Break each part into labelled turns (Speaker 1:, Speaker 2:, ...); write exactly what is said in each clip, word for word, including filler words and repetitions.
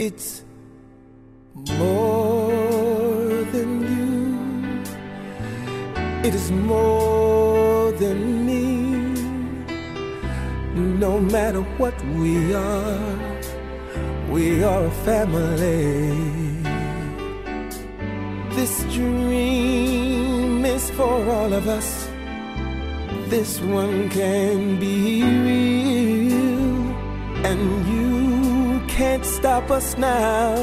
Speaker 1: It's more than you. It is more than me. No matter what we are, we are a family. This dream is for all of us. This one can be real, and you can't stop us now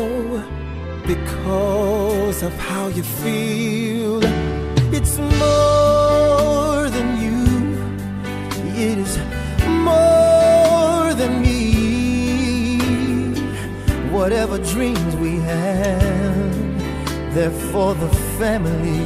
Speaker 1: because of how you feel. It's more than you. It is more than me. Whatever dreams we have, they're for the family.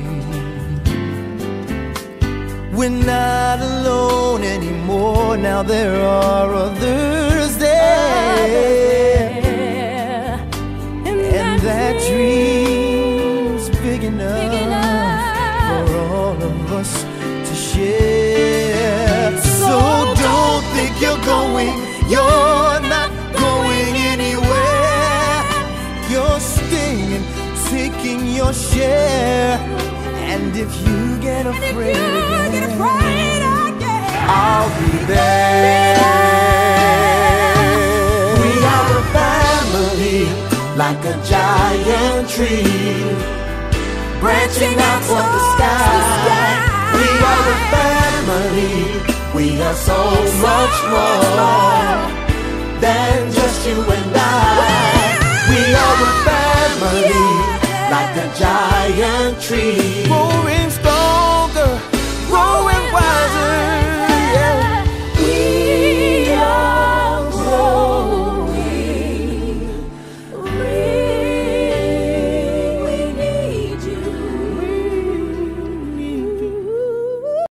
Speaker 1: We're not alone anymore. Now there are others there, and, and that dream's big enough, big enough for all of us to share. So don't think you're going, you're not going anywhere. You're staying, taking your share. And if you get afraid, you get afraid again, I'll be there. We are a family, like a giant tree, branching out toward the sky. We are a family. We are so much more than just you and I. We are a family, like a giant tree.